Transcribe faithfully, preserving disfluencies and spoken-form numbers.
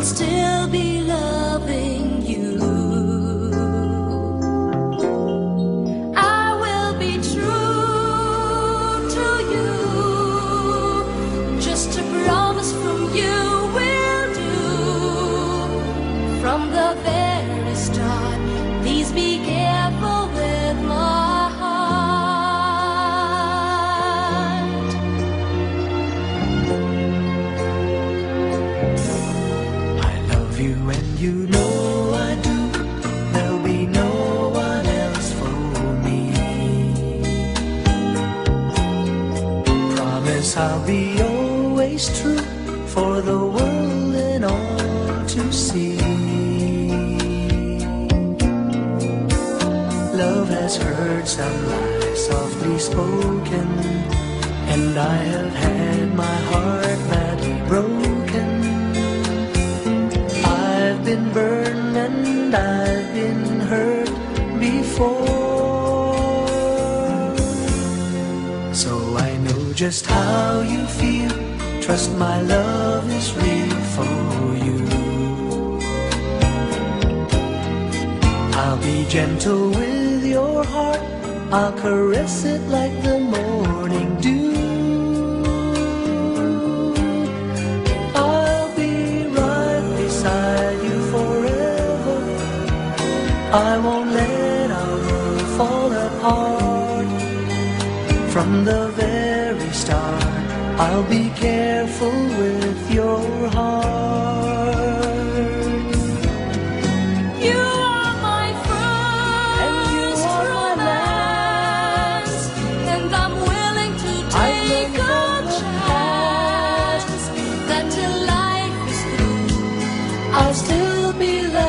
still be loving you. I will be true to you. Just a promise from you will do. From the very start, please be careful with my heart. I love you and you know I do. There'll be no one else for me. Promise I'll be always true for the world and all to see. Love has heard some lies softly spoken, and I have had my heart badly broken. I've been burned and I've been hurt before, so I know just how you feel. Trust my love is real for you. I'll be gentle with your heart. I'll caress it like the morning dew. I'll be right beside you forever. I won't let our world fall apart. From the very start, I'll be careful with your heart. You are my first romance, and I'm willing to take a chance that till life is through, I'll still be loved.